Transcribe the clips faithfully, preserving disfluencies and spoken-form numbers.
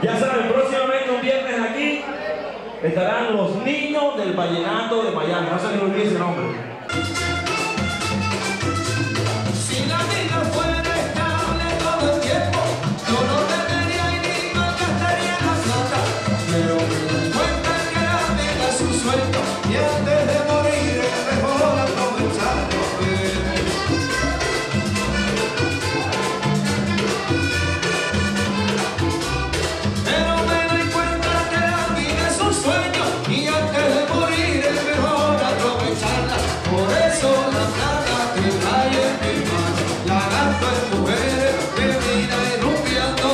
Ya saben, próximamente un viernes aquí estarán los niños del vallenato de Miami. No se les olvide ese nombre. Si la vida fuera estable todo el tiempo, yo no tendría ni malgastaría la plata. Pero me doy cuenta que la vida es un sueño y antes de morir es mejor aprovecharlo. Pero me doy cuenta que la vida es un sueño y antes de morir es mejor aprovecharla. Por eso la plata que cae en mi mano la gasto en mujeres, bebida y rupiando.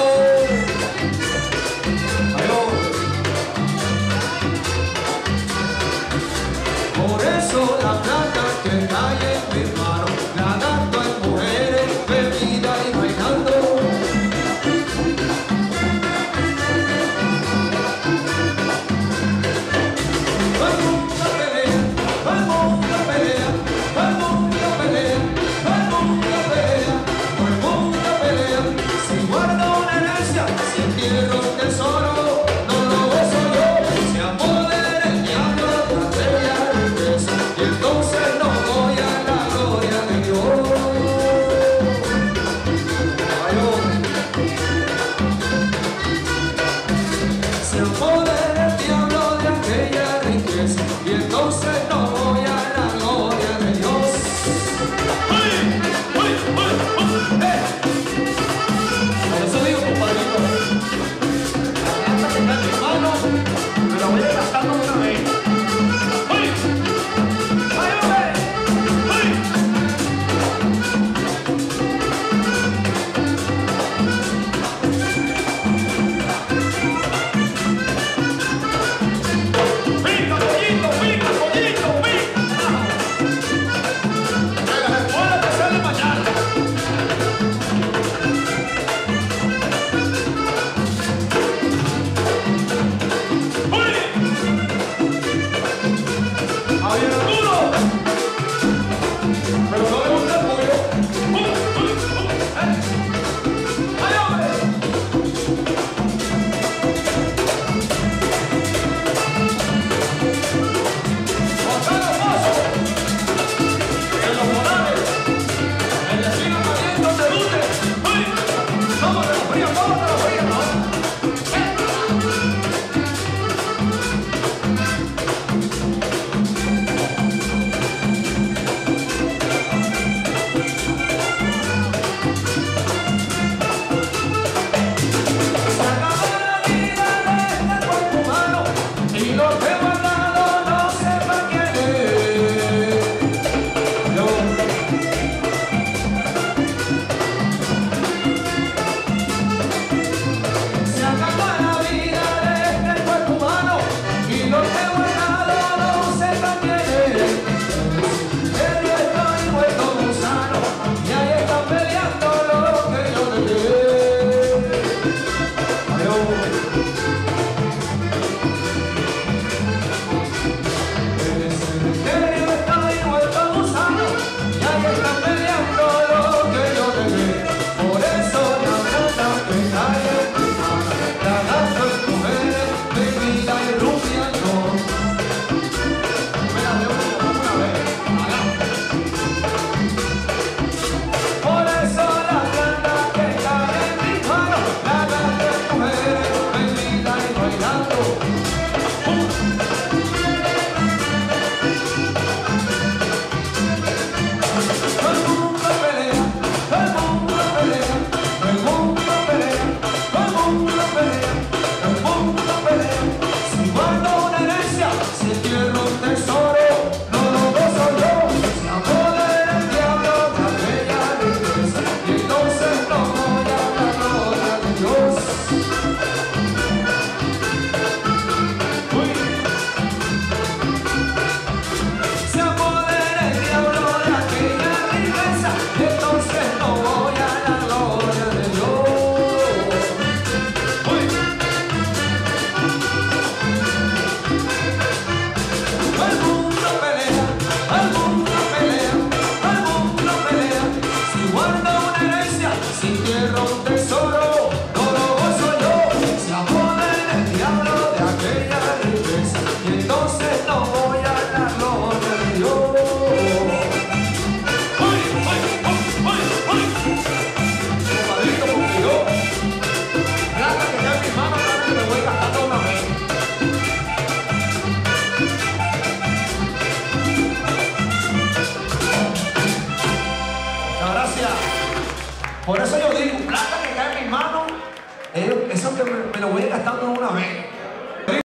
Por eso la plata que cae en mi mano la gasto en mujeres, bebida y bailando. Vida Por eso yo digo, plata que cae en mis manos, eh, eso que me, me lo voy gastando una vez.